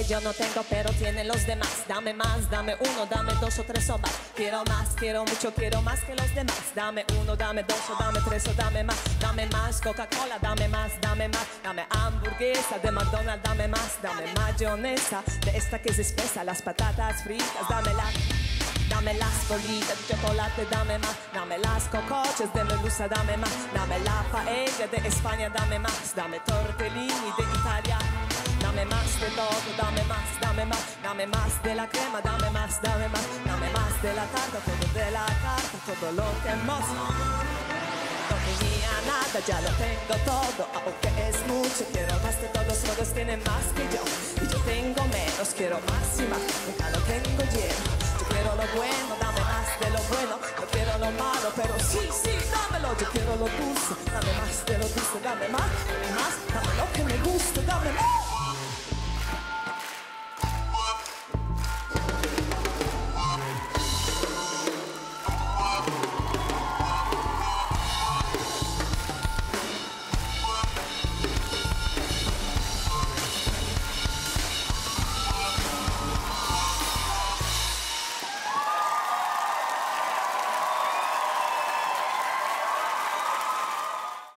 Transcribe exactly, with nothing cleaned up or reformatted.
que yo no tengo, pero tienen los demás. Dame más, dame uno, dame dos o tres o más. Quiero más, quiero mucho, quiero más que los demás. Dame uno, dame dos o dame tres o dame más. Dame más Coca-Cola, dame más, dame más. Dame hamburguesa de McDonald's, dame más. Dame mayonesa de esta que es espesa. Las patatas fritas, dámela. Dame las bolitas de chocolate, dame más. Dame las cocochas de merluza, dame más. Dame la paella de España, dame más. Dame tortellini de Italia. Dame más de todo, dame más, dame más. Dame más de la crema, dame más, dame más. Dame más de la tarta, todo de la carta, todo lo que hemos. No tenía nada, ya lo tengo todo, aunque es mucho. Quiero más de todos, todos tienen más que yo. Y yo tengo menos, quiero más y más. Nunca lo tengo lleno. Yo quiero lo bueno, dame más de lo bueno. No quiero lo malo, pero sí, sí, dámelo. Yo quiero lo dulce, dame más de lo dulce, dame más, más.